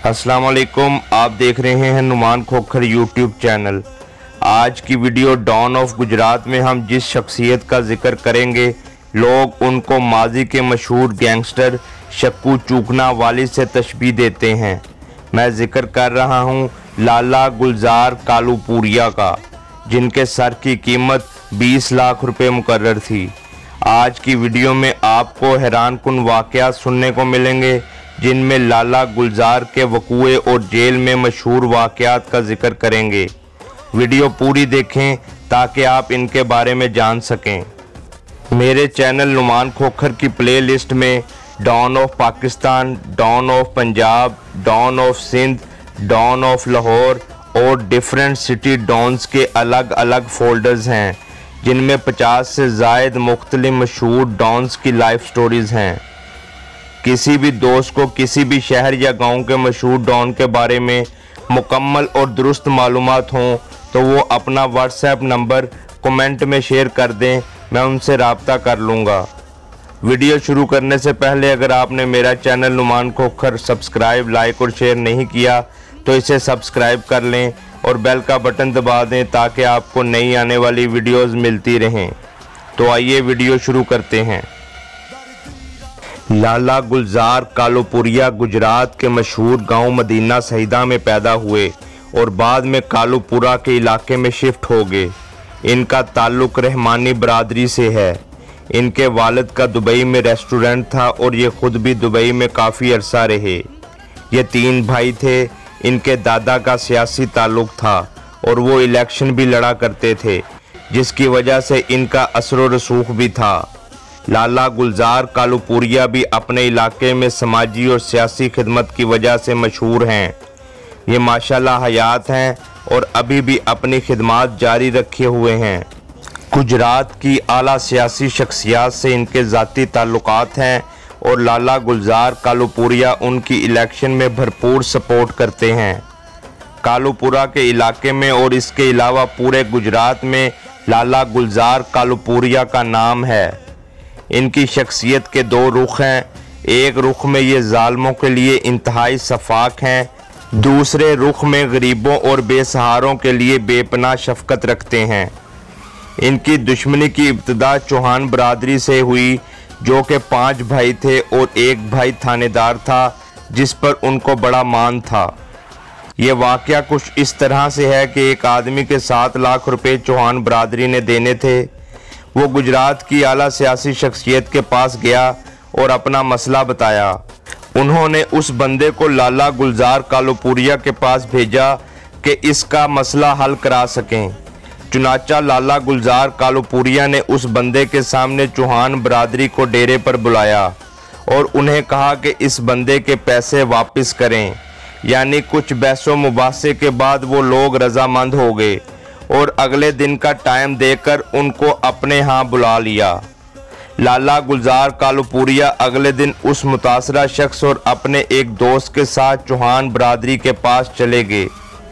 अस्सलाम वालेकुम। आप देख रहे हैं नुमान खोखर यूट्यूब चैनल। आज की वीडियो डॉन ऑफ गुजरात में हम जिस शख्सियत का जिक्र करेंगे, लोग उनको माजी के मशहूर गैंगस्टर शक्कू चूकना वाली से तशबीह देते हैं। मैं जिक्र कर रहा हूं लाला गुलजार कालूपुरिया का, जिनके सर की कीमत 20 लाख रुपए मुकर्रर थी। आज की वीडियो में आपको हैरानकुन वाक़यात सुनने को मिलेंगे, जिनमें लाला गुलजार के वक़ूए और जेल में मशहूर वाक़यात का जिक्र करेंगे। वीडियो पूरी देखें ताकि आप इनके बारे में जान सकें। मेरे चैनल नुमान खोखर की प्लेलिस्ट में don of Pakistan, don of Punjab, don of Sindh, don of Lahore और डिफरेंट सिटी डॉन्स के अलग अलग फोल्डर्स हैं, जिनमें 50 से ज़ायद मुख्तलिफ मशहूर डॉन्स की लाइफ स्टोरीज़ हैं। किसी भी दोस्त को किसी भी शहर या गांव के मशहूर डॉन के बारे में मुकम्मल और दुरुस्त मालूमात हों तो वो अपना व्हाट्सएप नंबर कमेंट में शेयर कर दें, मैं उनसे रब्ता कर लूँगा। वीडियो शुरू करने से पहले अगर आपने मेरा channel Numan Khokhar subscribe, like और शेयर नहीं किया तो इसे सब्सक्राइब कर लें और बेल का बटन दबा दें ताकि आपको नई आने वाली वीडियोज़ मिलती रहें। तो आइए वीडियो शुरू करते हैं। लाला गुलजार कालूपुरिया गुजरात के मशहूर गांव मदीना सईदा में पैदा हुए और बाद में कालूपुरा के इलाके में शिफ्ट हो गए। इनका ताल्लुक़ रहमानी बरादरी से है। इनके वालिद का दुबई में रेस्टोरेंट था और ये ख़ुद भी दुबई में काफ़ी अरसा रहे। ये 3 भाई थे। इनके दादा का सियासी ताल्लुक़ था और वो इलेक्शन भी लड़ा करते थे, जिसकी वजह से इनका असर व रसूख भी था। लाला गुलजार कालूपुरिया भी अपने इलाके में समाजी और सियासी खिदमत की वजह से मशहूर हैं। ये माशाल्लाह हयात हैं और अभी भी अपनी खिदमत जारी रखे हुए हैं। गुजरात की आला सियासी शख्सियात से इनके ज़ाती ताल्लुकात हैं और लाला गुलजार कालूपुरिया उनकी इलेक्शन में भरपूर सपोर्ट करते हैं। कालूपुरा के इलाके में और इसके अलावा पूरे गुजरात में लाला गुलजार कालूपुरिया का नाम है। इनकी शख्सियत के 2 रुख हैं। एक रुख में ये जालिमों के लिए इंतहाई शफाक हैं, दूसरे रुख में गरीबों और बेसहारों के लिए बेपनाह शफकत रखते हैं। इनकी दुश्मनी की इब्तिदा चौहान बरादरी से हुई, जो कि 5 भाई थे और एक भाई थानेदार था, जिस पर उनको बड़ा मान था। ये वाक़या कुछ इस तरह से है कि एक आदमी के 7 लाख रुपए चौहान बरादरी ने देने थे। वो गुजरात की आला सियासी शख्सियत के पास गया और अपना मसला बताया। उन्होंने उस बंदे को लाला गुलजार कालूपुरिया के पास भेजा कि इसका मसला हल करा सकें। चुनाचा लाला गुलजार कालूपुरिया ने उस बंदे के सामने चौहान बरादरी को डेरे पर बुलाया और उन्हें कहा कि इस बंदे के पैसे वापस करें। यानी कुछ बहसो मुबासे के बाद वो लोग रजामंद हो गए और अगले दिन का टाइम देकर उनको अपने यहाँ बुला लिया। लाला गुलजार कालूपुरिया अगले दिन उस मुतासरा शख्स और अपने एक दोस्त के साथ चौहान बरादरी के पास चले गए।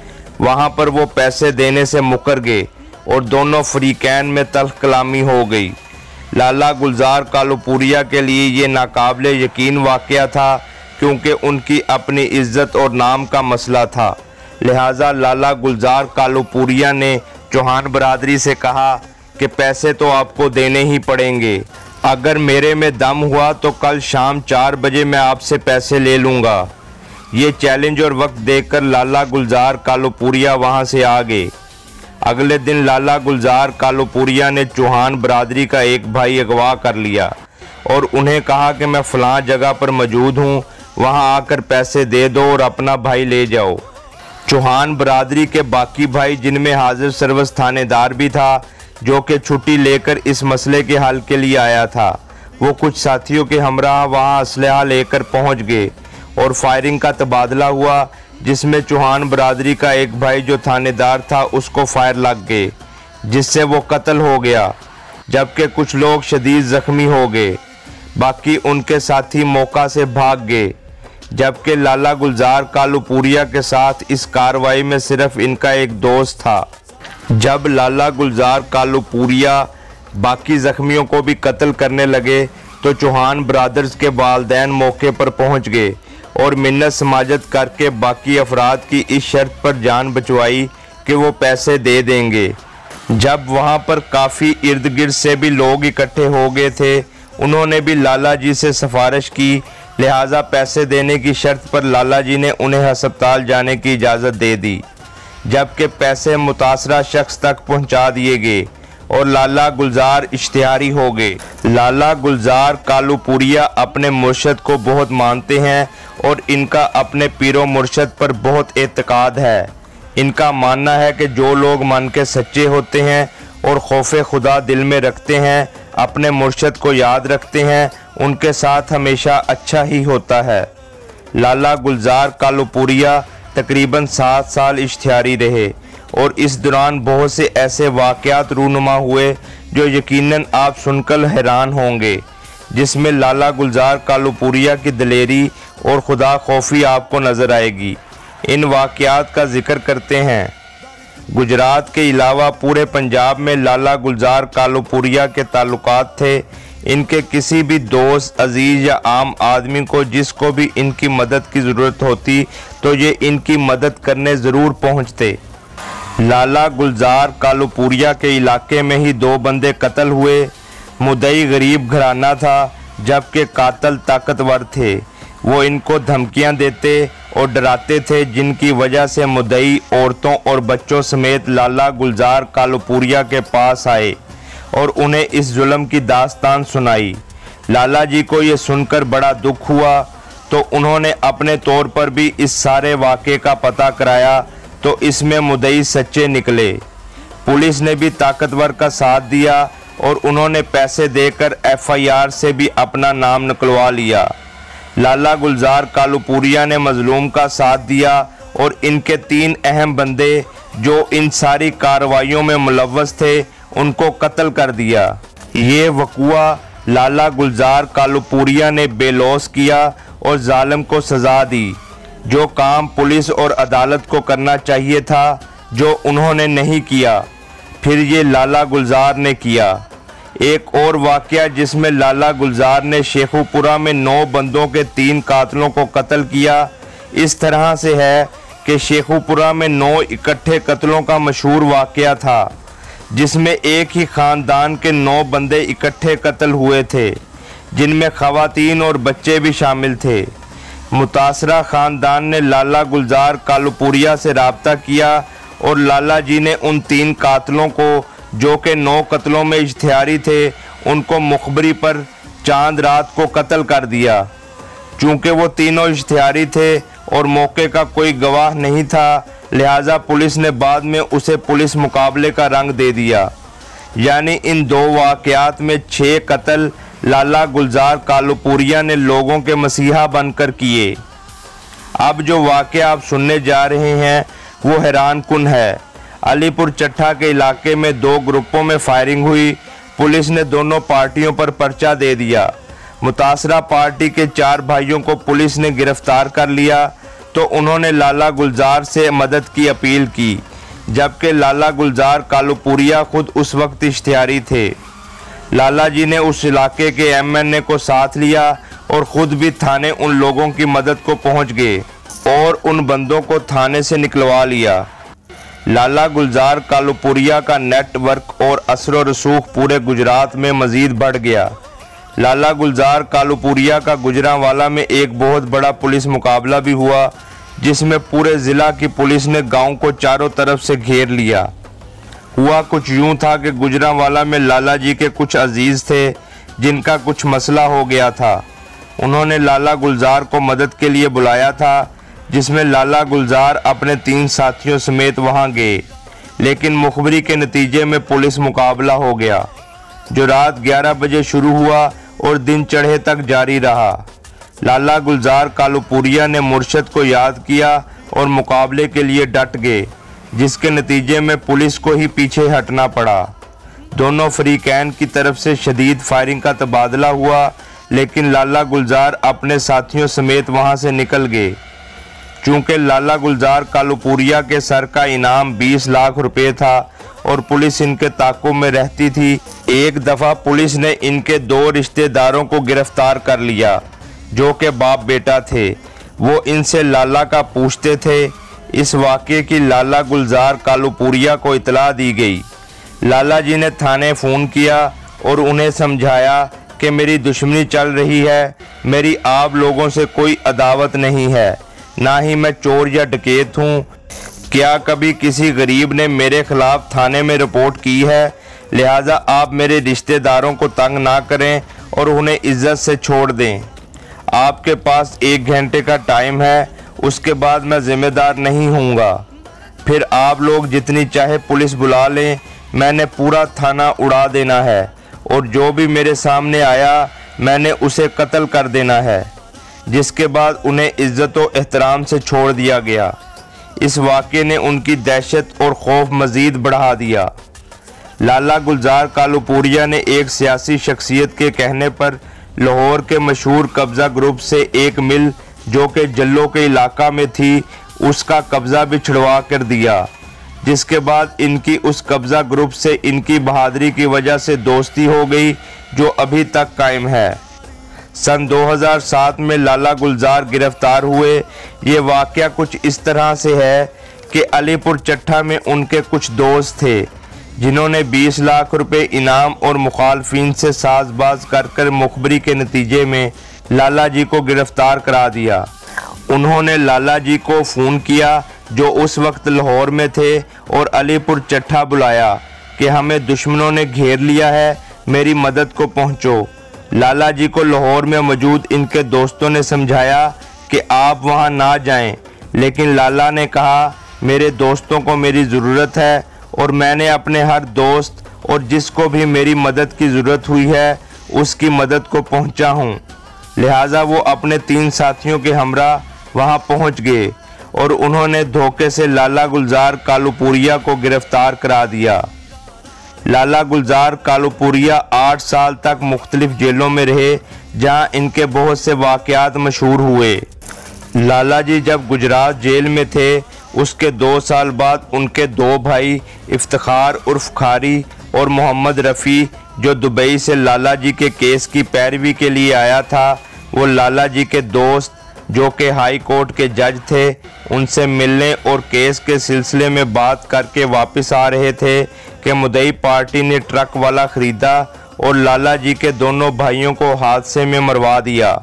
वहाँ पर वो पैसे देने से मुकर गए और दोनों फरीकैन में तल्ख कलामी हो गई। लाला गुलजार कालूपुरिया के लिए ये नाकाबिले यकीन वाक़या था, क्योंकि उनकी अपनी इज्जत और नाम का मसला था। लिहाजा लाला गुलजार कालूपुरिया ने चौहान बरादरी से कहा कि पैसे तो आपको देने ही पड़ेंगे। अगर मेरे में दम हुआ तो कल शाम 4 बजे मैं आपसे पैसे ले लूँगा। ये चैलेंज और वक्त देखकर लाला गुलजार कालूपुरिया वहाँ से आ गए। अगले दिन लाला गुलजार कालूपुरिया ने चौहान बरादरी का एक भाई अगवा कर लिया और उन्हें कहा कि मैं फ़लाँ जगह पर मौजूद हूँ, वहाँ आकर पैसे दे दो और अपना भाई ले जाओ। चौहान बरादरी के बाकी भाई, जिनमें हाजिर सर्वस थानेदार भी था, जो कि छुट्टी लेकर इस मसले के हल के लिए आया था, वो कुछ साथियों के हमराह वहां असलहा लेकर पहुंच गए और फायरिंग का तबादला हुआ, जिसमें चौहान बरादरी का एक भाई जो थानेदार था उसको फायर लग गए, जिससे वो कत्ल हो गया, जबकि कुछ लोग शदीद ज़ख्मी हो गए। बाकी उनके साथी मौका से भाग गए, जबकि लाला गुलजार कालूपुरिया के साथ इस कार्रवाई में सिर्फ इनका एक दोस्त था। जब लाला गुलजार कालूपुरिया बाकी जख्मियों को भी कत्ल करने लगे तो चौहान ब्रदर्स के वालिदैन मौके पर पहुंच गए और मिन्नत समाजत करके बाकी अफराद की इस शर्त पर जान बचवाई कि वो पैसे दे देंगे। जब वहाँ पर काफ़ी इर्द गिर्द से भी लोग इकट्ठे हो गए थे, उन्होंने भी लाला जी से सिफारिश की, लिहाजा पैसे देने की शर्त पर लाला जी ने उन्हें अस्पताल जाने की इजाज़त दे दी, जबकि पैसे मुतासरा शख्स तक पहुँचा दिए गए और लाला गुलजार इश्तिहारी हो गए। लाला गुलजार कालूपुरिया अपने मुर्शद को बहुत मानते हैं और इनका अपने पीरो मुर्शद पर बहुत एतकाद है। इनका मानना है कि जो लोग मन के सच्चे होते हैं और खौफे खुदा दिल में रखते हैं, अपने मुर्शद को याद रखते हैं, उनके साथ हमेशा अच्छा ही होता है। लाला गुलजार कालूपुरिया तकरीबन 7 साल इश्तिहारी रहे और इस दौरान बहुत से ऐसे वाक़यात रूनुमा हुए जो यकीनन आप सुनकर हैरान होंगे, जिसमें लाला गुलजार कालूपुरिया की दिलेरी और खुदा खौफी आपको नज़र आएगी। इन वाक़यात का जिक्र करते हैं। गुजरात के अलावा पूरे पंजाब में लाला गुलजार कालूपुरिया के ताल्लुकात थे। इनके किसी भी दोस्त, अजीज़ या आम आदमी को जिसको भी इनकी मदद की ज़रूरत होती तो ये इनकी मदद करने ज़रूर पहुँचते। लाला गुलजार कालूपुरिया के इलाके में ही 2 बंदे कत्ल हुए। मुद्दई गरीब घराना था जबकि कातिल ताकतवर थे। वो इनको धमकियां देते और डराते थे, जिनकी वजह से मुद्दई औरतों और बच्चों समेत लाला गुलजार कालूपुरिया के पास आए और उन्हें इस जुल्म की दास्तान सुनाई। लाला जी को ये सुनकर बड़ा दुख हुआ तो उन्होंने अपने तौर पर भी इस सारे वाक़े का पता कराया तो इसमें मुद्दई सच्चे निकले। पुलिस ने भी ताकतवर का साथ दिया और उन्होंने पैसे देकर FIR से भी अपना नाम निकलवा लिया। लाला गुलजार कालूपुरिया ने मजलूम का साथ दिया और इनके 3 अहम बंदे जो इन सारी कार्रवाइयों में मुलव्वस थे, उनको कत्ल कर दिया। ये वक़ुआ लाला गुलजार कालूपुरिया ने बेलौस किया और जालिम को सज़ा दी। जो काम पुलिस और अदालत को करना चाहिए था, जो उन्होंने नहीं किया, फिर ये लाला गुलजार ने किया। एक और वाक़या जिसमें लाला गुलजार ने शेखुपुरा में 9 बंदों के 3 कातलों को कत्ल किया, इस तरह से है कि शेखुपुरा में 9 इकट्ठे कत्लों का मशहूर वाक़या था, जिसमें एक ही ख़ानदान के 9 बंदे इकट्ठे कत्ल हुए थे, जिनमें ख़वातीन और बच्चे भी शामिल थे। मुतासरा ख़ानदान ने लाला गुलजार कालूपुरिया से रब्ता किया और लाला जी ने उन 3 कातलों को, जो कि 9 कत्लों में इश्तिहारी थे, उनको मुखबरी पर चांद रात को कत्ल कर दिया। चूँकि वो तीनों इश्तिहारी थे और मौके का कोई गवाह नहीं था, लिहाजा पुलिस ने बाद में उसे पुलिस मुकाबले का रंग दे दिया। यानी इन 2 वाक़यात में 6 कत्ल लाला गुलजार कालूपुरिया ने लोगों के मसीहा बनकर किए। अब जो वाक़या आप सुनने जा रहे हैं वो हैरान कुन है। अलीपुर चट्ठा के इलाके में 2 ग्रुपों में फायरिंग हुई। पुलिस ने दोनों पार्टियों पर पर्चा दे दिया। मुतासरा पार्टी के 4 भाइयों को पुलिस ने गिरफ्तार कर लिया तो उन्होंने लाला गुलजार से मदद की अपील की, जबकि लाला गुलजार कालूपुरिया खुद उस वक्त इश्तिहारी थे। लाला जी ने उस इलाके के MNA को साथ लिया और ख़ुद भी थाने उन लोगों की मदद को पहुंच गए और उन बंदों को थाने से निकलवा लिया। लाला गुलजार कालूपुरिया का नेटवर्क और असर रसूख पूरे गुजरात में मज़ीद बढ़ गया। लाला गुलजार कालूपुरिया का गुजरांवाला में एक बहुत बड़ा पुलिस मुकाबला भी हुआ, जिसमें पूरे ज़िला की पुलिस ने गांव को चारों तरफ से घेर लिया। हुआ कुछ यूँ था कि गुजरांवाला में लाला जी के कुछ अजीज़ थे जिनका कुछ मसला हो गया था। उन्होंने लाला गुलजार को मदद के लिए बुलाया था, जिसमें लाला गुलजार अपने 3 साथियों समेत वहां गए, लेकिन मुखबरी के नतीजे में पुलिस मुकाबला हो गया, जो रात 11 बजे शुरू हुआ और दिन चढ़े तक जारी रहा। लाला गुलजार कालूपुरिया ने मुर्शद को याद किया और मुकाबले के लिए डट गए, जिसके नतीजे में पुलिस को ही पीछे हटना पड़ा। दोनों फरीकैन की तरफ से शदीद फायरिंग का तबादला हुआ, लेकिन लाला गुलजार अपने साथियों समेत वहां से निकल गए। चूँकि लाला गुलजार कालूपुरिया के सर का इनाम 20 लाख रुपए था और पुलिस इनके ताक़ुब में रहती थी, एक दफ़ा पुलिस ने इनके 2 रिश्तेदारों को गिरफ्तार कर लिया, जो कि बाप बेटा थे। वो इनसे लाला का पूछते थे। इस वाक़े की लाला गुलजार कालूपुरिया को इतला दी गई। लाला जी ने थाने फ़ोन किया और उन्हें समझाया कि मेरी दुश्मनी चल रही है, मेरी आप लोगों से कोई अदावत नहीं है, ना ही मैं चोर या डकैत हूँ। क्या कभी किसी गरीब ने मेरे खिलाफ थाने में रिपोर्ट की है? लिहाजा आप मेरे रिश्तेदारों को तंग ना करें और उन्हें इज्जत से छोड़ दें। आपके पास 1 घंटे का टाइम है, उसके बाद मैं ज़िम्मेदार नहीं हूँगा। फिर आप लोग जितनी चाहे पुलिस बुला लें, मैंने पूरा थाना उड़ा देना है और जो भी मेरे सामने आया मैंने उसे कत्ल कर देना है। जिसके बाद उन्हें इज्जत और एहतराम से छोड़ दिया गया। इस वाक़े ने उनकी दहशत और खौफ मज़ीद बढ़ा दिया। लाला गुलजार कालूपुरिया ने एक सियासी शख्सियत के कहने पर लाहौर के मशहूर कब्ज़ा ग्रुप से एक मिल जो कि जल्लो के इलाका में थी, उसका कब्ज़ा भी छुड़वा कर दिया। जिसके बाद इनकी उस कब्ज़ा ग्रुप से इनकी बहादुरी की वजह से दोस्ती हो गई, जो अभी तक कायम है। सन 2007 में लाला गुलजार गिरफ्तार हुए। ये वाक़या कुछ इस तरह से है कि अलीपुर चट्ठा में उनके कुछ दोस्त थे जिन्होंने 20 लाख रुपए इनाम और मुखालफिन से साजबाज कर मुखबरी के नतीजे में लाला जी को गिरफ्तार करा दिया। उन्होंने लाला जी को फ़ोन किया जो उस वक्त लाहौर में थे और अलीपुर चट्ठा बुलाया कि हमें दुश्मनों ने घेर लिया है, मेरी मदद को पहुंचो। लाला जी को लाहौर में मौजूद इनके दोस्तों ने समझाया कि आप वहां ना जाएं, लेकिन लाला ने कहा मेरे दोस्तों को मेरी ज़रूरत है और मैंने अपने हर दोस्त और जिसको भी मेरी मदद की ज़रूरत हुई है उसकी मदद को पहुंचा हूं। लिहाजा वो अपने 3 साथियों के हमरा वहां पहुंच गए और उन्होंने धोखे से लाला गुलजार कालूपुरिया को गिरफ्तार करा दिया। लाला गुलजार कालूपुरिया 8 साल तक मुख्तलिफ जेलों में रहे, जहां इनके बहुत से वाक़यात मशहूर हुए। लाला जी जब गुजरात जेल में थे, उसके 2 साल बाद उनके 2 भाई इफ्तिखार उर्फ खारी और मोहम्मद रफ़ी, जो दुबई से लाला जी के केस की पैरवी के लिए आया था, वो लाला जी के दोस्त जो कि हाई कोर्ट के जज थे, उनसे मिलने और केस के सिलसिले में बात करके वापस आ रहे थे कि मुद्दई पार्टी ने ट्रक वाला ख़रीदा और लाला जी के दोनों भाइयों को हादसे में मरवा दिया।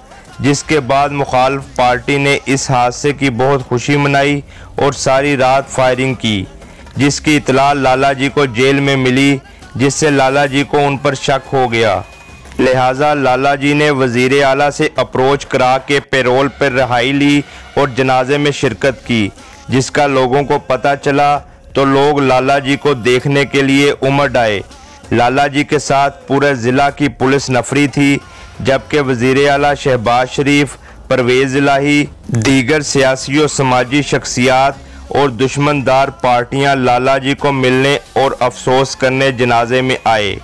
जिसके बाद मुखालिफ पार्टी ने इस हादसे की बहुत खुशी मनाई और सारी रात फायरिंग की, जिसकी इतला लाला जी को जेल में मिली, जिससे लाला जी को उन पर शक हो गया। लिहाजा लाला जी ने वज़ीर आला से अप्रोच करा के पैरोल पर रिहाई ली और जनाजे में शिरकत की। जिसका लोगों को पता चला तो लोग लाला जी को देखने के लिए उमड़ आए। लाला जी के साथ पूरे ज़िला की पुलिस नफरी थी, जबकि वज़ीर आला शहबाज शरीफ, परवेज़ इलाही, दीगर सियासी और समाजी शख्सियात और दुश्मनदार पार्टियां लाला जी को मिलने और अफसोस करने जनाजे में आए।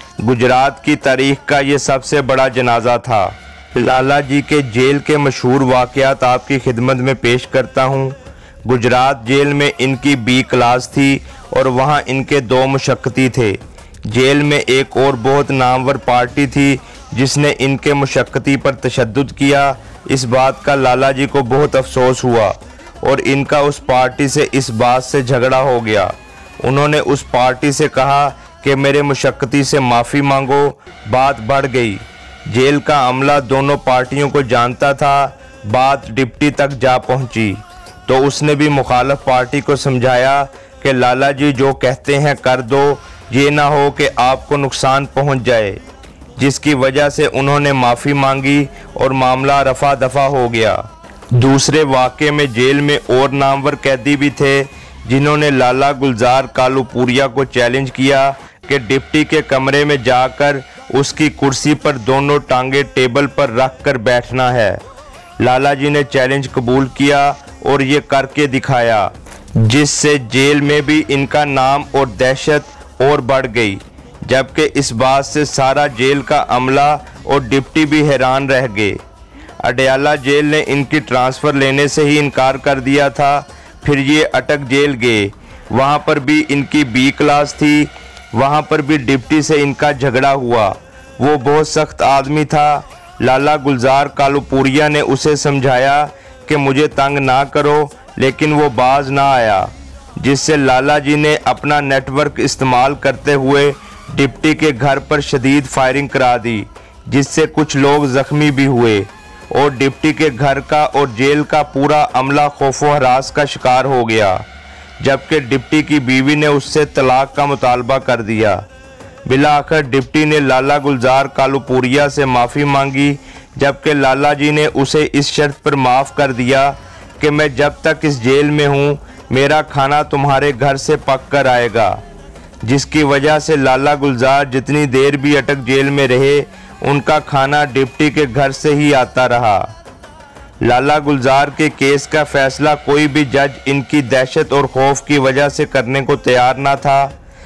गुजरात की तारीख का ये सबसे बड़ा जनाजा था। लाला जी के जेल के मशहूर वाक़यात आपकी खिदमत में पेश करता हूँ। गुजरात जेल में इनकी B क्लास थी और वहाँ इनके 2 मुशक्कती थे। जेल में एक और बहुत नामवर पार्टी थी जिसने इनके मुशक्कती पर तशद्दुद किया। इस बात का लाला जी को बहुत अफसोस हुआ और इनका उस पार्टी से इस बात से झगड़ा हो गया। उन्होंने उस पार्टी से कहा कि मेरे मुशक्कती से माफ़ी मांगो। बात बढ़ गई। जेल का अमला दोनों पार्टियों को जानता था। बात डिप्टी तक जा पहुंची तो उसने भी मुखालिफ पार्टी को समझाया कि लाला जी जो कहते हैं कर दो, ये ना हो कि आपको नुकसान पहुंच जाए। जिसकी वजह से उन्होंने माफ़ी मांगी और मामला रफा दफा हो गया। दूसरे वाक़े में जेल में और नामवर कैदी भी थे जिन्होंने लाला गुलजार कालूपुरिया को चैलेंज किया कि डिप्टी के कमरे में जाकर उसकी कुर्सी पर दोनों टांगे टेबल पर रख कर बैठना है। लाला जी ने चैलेंज कबूल किया और ये करके दिखाया, जिससे जेल में भी इनका नाम और दहशत और बढ़ गई। जबकि इस बात से सारा जेल का अमला और डिप्टी भी हैरान रह गए। अडयाला जेल ने इनकी ट्रांसफ़र लेने से ही इनकार कर दिया था। फिर ये अटक जेल गए, वहाँ पर भी इनकी B क्लास थी। वहाँ पर भी डिप्टी से इनका झगड़ा हुआ। वो बहुत सख्त आदमी था। लाला गुलजार कालूपुरिया ने उसे समझाया कि मुझे तंग ना करो, लेकिन वो बाज ना आया, जिससे लाला जी ने अपना नेटवर्क इस्तेमाल करते हुए डिप्टी के घर पर शदीद फायरिंग करा दी, जिससे कुछ लोग जख्मी भी हुए और डिप्टी के घर का और जेल का पूरा अमला खौफो हरास का शिकार हो गया, जबकि डिप्टी की बीवी ने उससे तलाक का मुतालबा कर दिया। बिलाखिर डिप्टी ने लाला गुलजार कालूपुरिया से माफ़ी मांगी, जबकि लाला जी ने उसे इस शर्त पर माफ़ कर दिया कि मैं जब तक इस जेल में हूँ मेरा खाना तुम्हारे घर से पक कर आएगा, जिसकी वजह से लाला गुलजार जितनी देर भी अटक जेल में रहे उनका खाना डिप्टी के घर से ही आता रहा। लाला गुलजार के केस का फैसला कोई भी जज इनकी दहशत और खौफ की वजह से करने को तैयार ना था।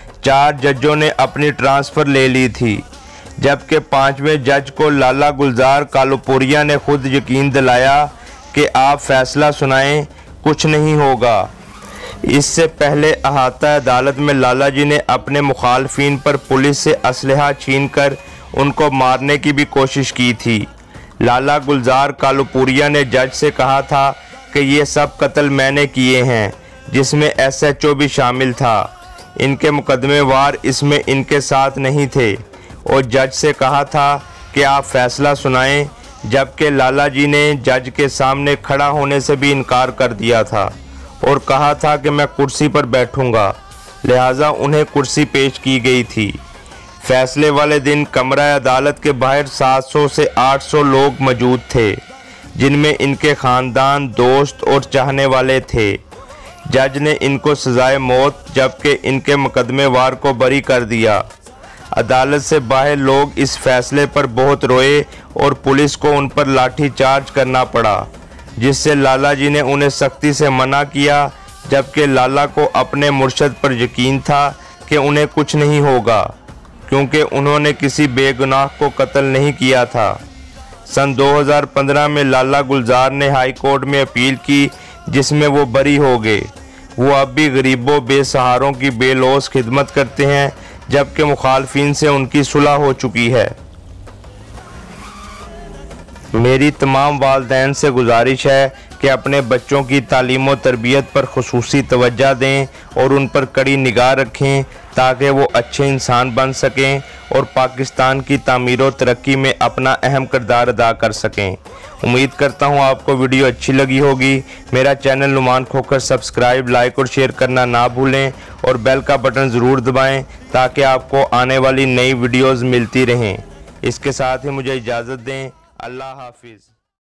4 जजों ने अपनी ट्रांसफ़र ले ली थी, जबकि 5वें जज को लाला गुलजार कालूपुरिया ने खुद यकीन दिलाया कि आप फैसला सुनाएं, कुछ नहीं होगा। इससे पहले अहाता अदालत में लाला जी ने अपने मुखालफिन पर पुलिस से असलहा छीनकर उनको मारने की भी कोशिश की थी। लाला गुलजार कालूपुरिया ने जज से कहा था कि ये सब कत्ल मैंने किए हैं, जिसमें SHO भी शामिल था। इनके मुकदमेवार इसमें इनके साथ नहीं थे और जज से कहा था कि आप फैसला सुनाएं, जबकि लाला जी ने जज के सामने खड़ा होने से भी इनकार कर दिया था और कहा था कि मैं कुर्सी पर बैठूंगा, लिहाजा उन्हें कुर्सी पेश की गई थी। फैसले वाले दिन कमरा अदालत के बाहर 700 से 800 लोग मौजूद थे, जिनमें इनके ख़ानदान, दोस्त और चाहने वाले थे। जज ने इनको सजाए मौत जबकि इनके मुकदमेवार को बरी कर दिया। अदालत से बाहर लोग इस फैसले पर बहुत रोए और पुलिस को उन पर लाठी चार्ज करना पड़ा, जिससे लाला जी ने उन्हें सख्ती से मना किया, जबकि लाला को अपने मुर्शद पर यकीन था कि उन्हें कुछ नहीं होगा, क्योंकि उन्होंने किसी बेगुनाह को कत्ल नहीं किया था। सन 2015 में लाला गुलजार ने हाई कोर्ट में अपील की, जिसमें वो बरी हो गए। वो अब भी गरीबों बेसहारों की बेलौस खिदमत करते हैं, जबकि मुखालफिन से उनकी सुलह हो चुकी है। मेरी तमाम वालिदैन से गुजारिश है कि अपने बच्चों की तालीम व तरबियत पर खुसूसी तवज्जो दें और उन पर कड़ी निगाह रखें, ताकि वो अच्छे इंसान बन सकें और पाकिस्तान की तामीर व तरक्की में अपना अहम किरदार अदा कर सकें। उम्मीद करता हूँ आपको वीडियो अच्छी लगी होगी। मेरा channel Numan Khokhar subscribe, like और शेयर करना ना भूलें और बेल का बटन ज़रूर दबाएं, ताकि आपको आने वाली नई वीडियोज़ मिलती रहें। इसके साथ ही मुझे इजाज़त दें। अल्लाह हाफिज़।